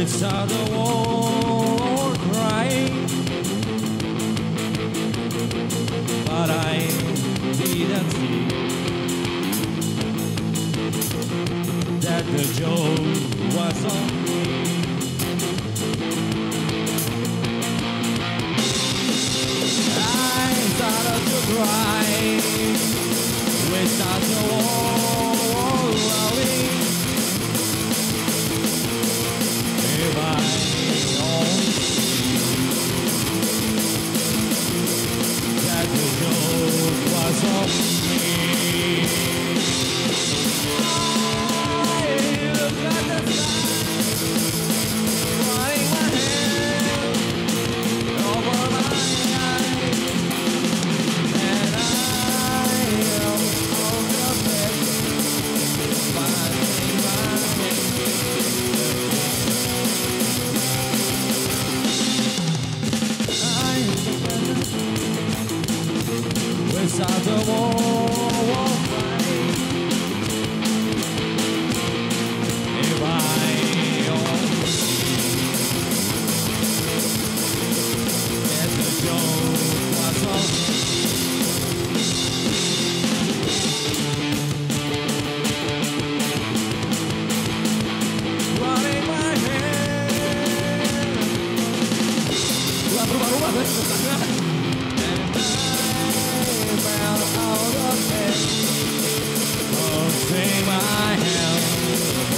without a wall or crying, but I didn't see that the joke was on me. I started to cry without a wall or loving. If I only that the joke was on me. I look at the sun, running my hand over my eyes, and I am on the bed, finding my without the wall of fight. If I only get the joke was on me. Running my hand. Berubah-ubah guys. Fell out of bed, holding my hand.